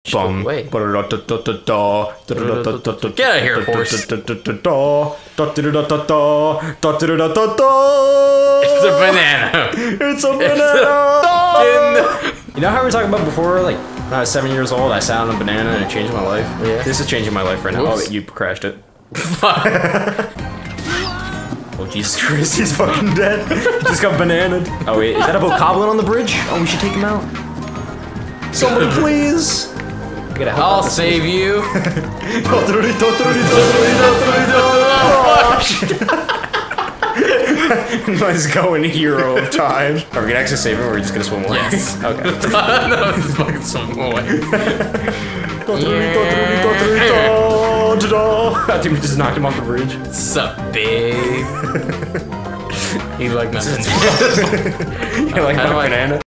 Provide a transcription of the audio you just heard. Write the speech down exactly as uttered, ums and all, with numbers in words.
Bum. Wait. Get out Get out of here, horse. It's It's a banana. It's a banana. You know how we were talking about before, like when I was seven years old, I sat on a banana and it changed my life. Yeah. This is changing my life right now. Whoops. Oh, you crashed it. Oh Jesus Christ, he's fucking dead. He just got bananaed. Oh wait, is that a bokoblin on the bridge? Oh, we should take him out. Somebody please. I gotta help I'll out this save you. Nice going, hero of time. Are we gonna actually save him or are we just gonna swim away? Yes. Okay. No, it's fucking some away. I think we just knocked him off the bridge. Sup, babe? He's like nothing. You like How my do I- banana?